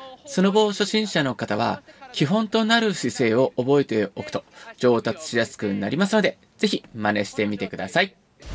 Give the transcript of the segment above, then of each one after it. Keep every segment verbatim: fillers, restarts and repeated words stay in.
スノボー初心者の方は基本となる姿勢を覚えておくと上達しやすくなりますので、ぜひ真似してみてください。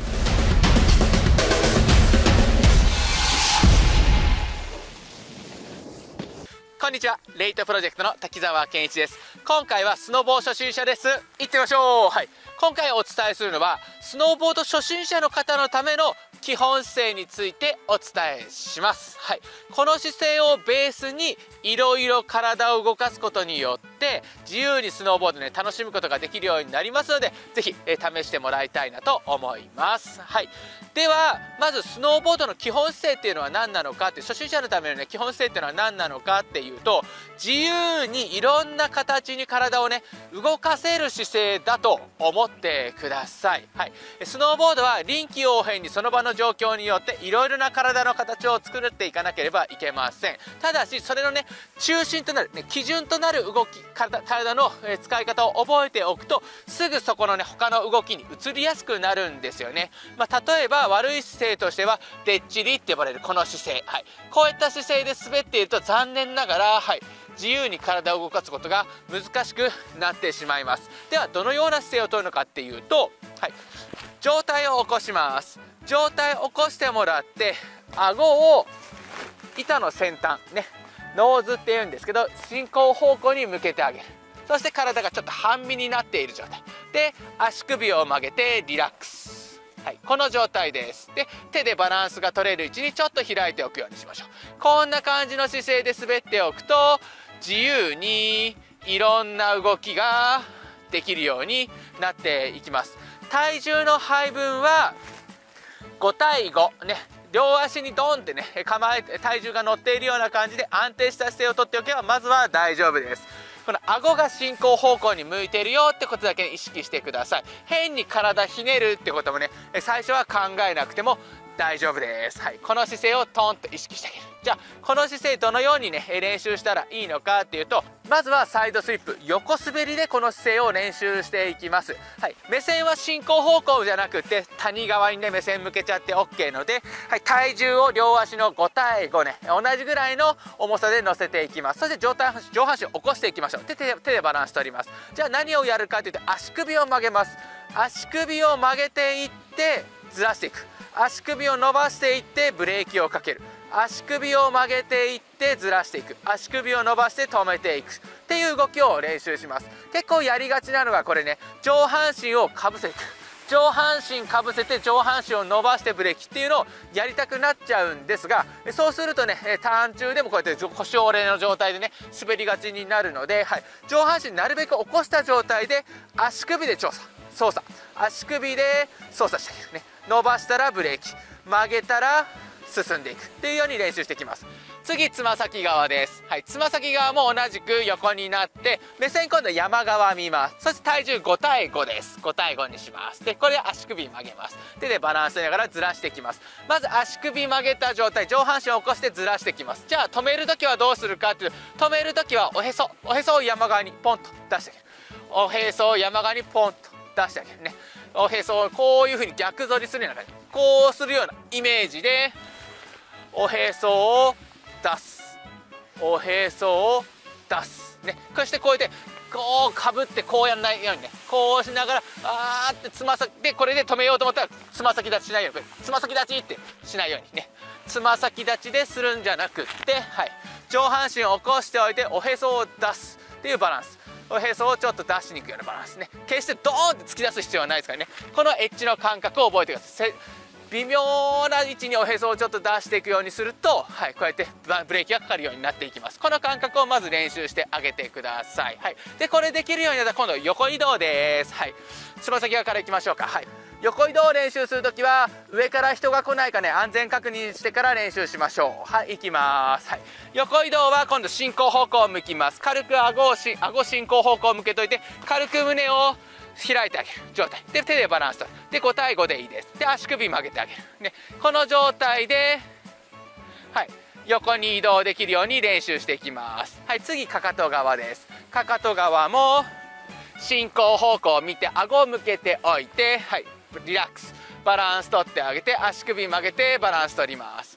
こんにちは、レイトプロジェクトの滝沢健一です。今回はスノボー初心者です。行ってみましょう。はい、今回お伝えするのはスノーボード初心者の方のための基本姿勢についてお伝えします。はい、この姿勢をベースにいろいろ体を動かすことによって自由にスノーボードね楽しむことができるようになりますので、ぜひえ試してもらいたいなと思います。はい、ではまずスノーボードの基本姿勢っていうのは何なのかって、初心者のためのね基本姿勢っていうのは何なのかっていうと、自由にいろんな形に体をね動かせる姿勢だと思ってください。はい、スノーボードは臨機応変にその場の状況によっていろいろな体の形を作っていかなければいけません。ただしそれのね中心となる、ね、基準となる動き 体, 体の使い方を覚えておくと、すぐそこのね他の動きに移りやすくなるんですよね。まあ、例えば悪い姿勢としてはでっちりって呼ばれるこの姿勢、はい、こういった姿勢で滑っていると残念ながら、はい、自由に体を動かすことが難しくなってしまいます。ではどのような姿勢をとるのかっていうと、はい、上体を起こします。上体を起こしてもらって顎を板の先端ね、ノーズっていうんですけど進行方向に向けてあげる。そして体がちょっと半身になっている状態で足首を曲げてリラックス。はい、この状態です。で手でバランスが取れる位置にちょっと開いておくようにしましょう。こんな感じの姿勢で滑っておくと自由にいろんな動きができるようになっていきます。体重の配分はご対ごね、両足にドンってね構えて体重が乗っているような感じで安定した姿勢をとっておけばまずは大丈夫です。この顎が進行方向に向いているよってことだけ意識してください。変に体ひねるってこともね最初は考えなくても大丈夫です。はい、この姿勢をトンと意識してあげる。じゃあこの姿勢どのようにね練習したらいいのかっていうと、まずはサイドスイップ横滑りでこの姿勢を練習していきます。はい、目線は進行方向じゃなくて谷側にね目線向けちゃって オーケー ので、はい、体重を両足のご対ごね同じぐらいの重さで乗せていきます。そして上体上半身を起こしていきましょう。で 手, 手でバランス取ります。じゃあ何をやるかというと足首を曲げます。足首を曲げていってずらしていく。足首を伸ばしていってブレーキをかける。足首を曲げていってずらしていく。足首を伸ばして止めていくっていう動きを練習します。結構やりがちなのがこれね、上半身をかぶせていく。上半身かぶせて上半身を伸ばしてブレーキっていうのをやりたくなっちゃうんですが、そうするとねターン中でもこうやって腰折れの状態でね滑りがちになるので、はい、上半身なるべく起こした状態で足首で調査操作足首で操作していくね。伸ばしたらブレーキ、曲げたら進んでいくっていうように練習していきます。次つま先側です。はい、つま先側も同じく横になって目線今度山側見ます。そして体重ご対ごです。ご対ごにします。でこれで足首曲げます。手でバランスしながらずらしていきます。まず足首曲げた状態、上半身を起こしてずらしていきます。じゃあ止めるときはどうするかっていう、止めるときはおへそおへそを山側にポンと出してあげる。おへそを山側にポンと出してあげるね。おへそをこういう風に逆反りするような感じ、こうするようなイメージでおへそを出す、おへそを出すね。そしてこうやってこうかぶってこうやらないようにね、こうしながらあーってつま先でこれで止めようと思ったらつま先立ちしないように、つま先立ちってしないようにね、つま先立ちでするんじゃなくって、はい、上半身を起こしておいておへそを出すっていうバランス。おへそをちょっと出しに行くようなバランスね。決してドーンって突き出す必要はないですからね。このエッジの感覚を覚えてください。微妙な位置におへそをちょっと出していくようにすると、はい、こうやってブレーキがかかるようになっていきます。この感覚をまず練習してあげてください。はい、でこれできるようになったら今度横移動です。はい、つま先側からいきましょうか。はい、横移動を練習するときは上から人が来ないかね安全確認してから練習しましょう。はい、行きます。はい、横移動は今度進行方向を向きます。軽く顎をし顎進行方向を向けといて軽く胸を開いてあげる状態で手でバランス取る。でご対ごでいいです。で足首曲げてあげる、ね、この状態で、はい、横に移動できるように練習していきます。はい、次かかと側です。かかと側も進行方向を見て顎を向けておいて、はい、リラックスバランス取ってあげて足首曲げてバランス取ります。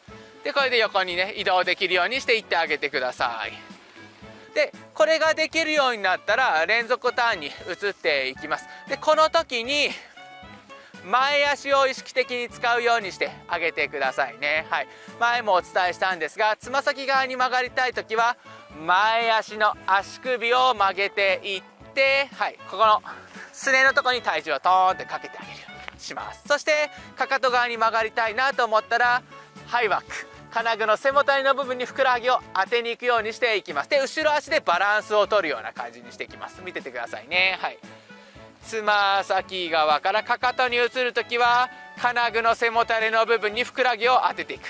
でこれで横にね移動できるようにしていってあげてください。でこれができるようになったら連続ターンに移っていきます。でこの時に前足を意識的に使うようにしてあげてくださいね。はい、前もお伝えしたんですが、つま先側に曲がりたい時は前足の足首を曲げていって、はい、ここのすねのところに体重をトーンってかけてあげるようにします。そしてかかと側に曲がりたいなと思ったらハイバック、金具の背もたれの部分にふくらはぎを当てに行くようにしていきます。で後ろ足でバランスを取るような感じにしていきます。見ててくださいね。はい、つま先側からかかとに移るときは金具の背もたれの部分にふくらはぎを当てていく、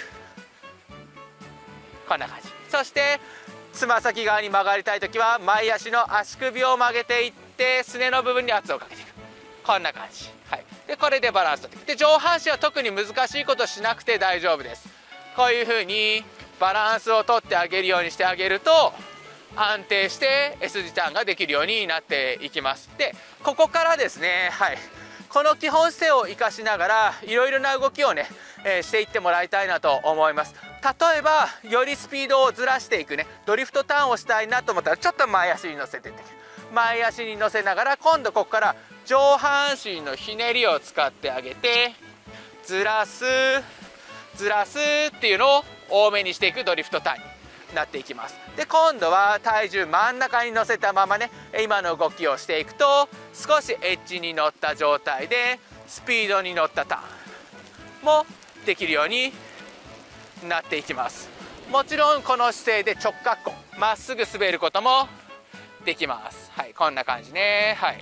こんな感じ。そしてつま先側に曲がりたいときは前足の足首を曲げていってすねの部分に圧をかけていく、こんな感じ。はい、でこれでバランス取っていく。で上半身は特に難しいことしなくて大丈夫です。こういう風にバランスを取ってあげるようにしてあげると安定して S 字ターンができるようになっていきます。でここからですね、はい、この基本姿勢を生かしながらいろいろな動きをね、えー、していってもらいたいなと思います。例えばよりスピードをずらしていくね、ドリフトターンをしたいなと思ったらちょっと前足に乗せていって、前足に乗せながら今度ここから上半身のひねりを使ってあげてずらすずらすっていうのを多めにしていくドリフトターンになっていきます。で今度は体重真ん中に乗せたままね今の動きをしていくと少しエッジに乗った状態でスピードに乗ったターンもできるようになっていきます。もちろんこの姿勢で直滑降まっすぐ滑ることもできます。はい、こんな感じね。はい、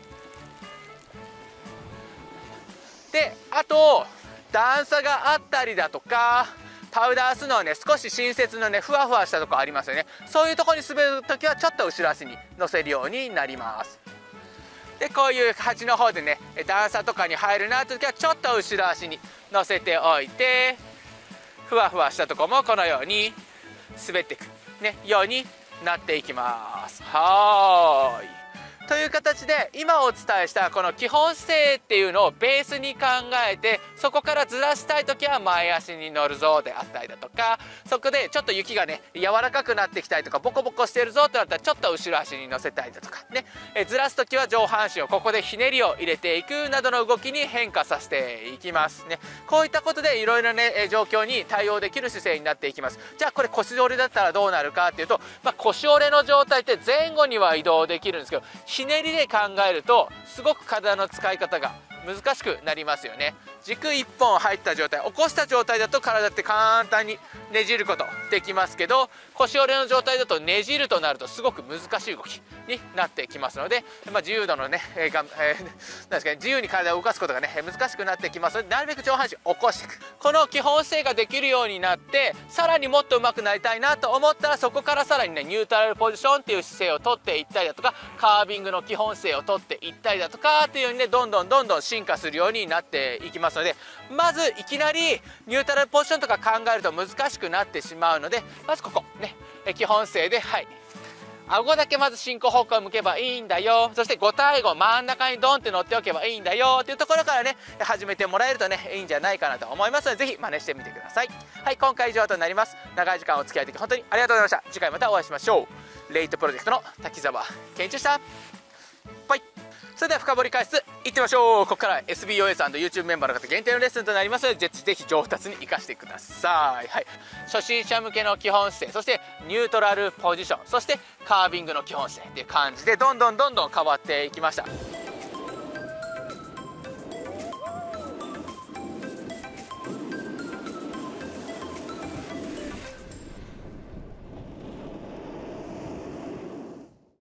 であと段差があったりだとかパウダースノーね、少し新雪のねふわふわしたところありますよね。そういうところに滑るときはちょっと後ろ足に乗せるようになります。でこういう端の方でね段差とかに入るなというときはちょっと後ろ足に乗せておいてふわふわしたところもこのように滑っていく、ね、ようになっていきます。はーい、という形で今お伝えしたこの基本姿勢っていうのをベースに考えてそこからずらしたい時は前足に乗るぞであったりだとか、そこでちょっと雪がね柔らかくなってきたりとかボコボコしてるぞとなったらちょっと後ろ足に乗せたりだとかね、えずらす時は上半身をここでひねりを入れていくなどの動きに変化させていきますね。こういったことでいろいろね状況に対応できる姿勢になっていきます。じゃあこれ腰折れだったらどうなるかっていうと、まあ、腰折れの状態って前後には移動できるんですけどひねりで考えるとすごく体の使い方が難しくなりますよね。軸いっぽん入った状態、起こした状態だと体って簡単にねじることできますけど腰折れの状態だとねじるとなるとすごく難しい動きになってきますので、まあ、自由度のね、えーがえー、なんですかね、自由に体を動かすことがね難しくなってきますのでなるべく上半身を起こしていく、この基本姿勢ができるようになってさらにもっと上手くなりたいなと思ったらそこからさらにねニュートラルポジションっていう姿勢をとっていったりだとかカービングの基本姿勢をとっていったりだとかっていうようにねどんどんどんどん進化するようになっていきますので、まずいきなりニュートラルポジションとか考えると難しくなってしまうのでまずここね基本姿勢で、はい、顎だけまず進行方向を向けばいいんだよ、そしてご対ご真ん中にドンって乗っておけばいいんだよっていうところからね始めてもらえるとねいいんじゃないかなと思いますのでぜひ真似してみてください。はい、今回以上となります。長い時間お付き合いいただき本当にありがとうございました。次回またお会いしましょう。レイトプロジェクトの滝沢健一でした。バイ。それでは深掘り解説いってみましょう。ここからは エスビーオーエス &YouTube メンバーの方限定のレッスンとなりますのでぜひぜひ上達に生かしてください。はい、初心者向けの基本姿勢、そしてニュートラルポジション、そしてカービングの基本姿勢っていう感じでどんどんどんどん変わっていきました。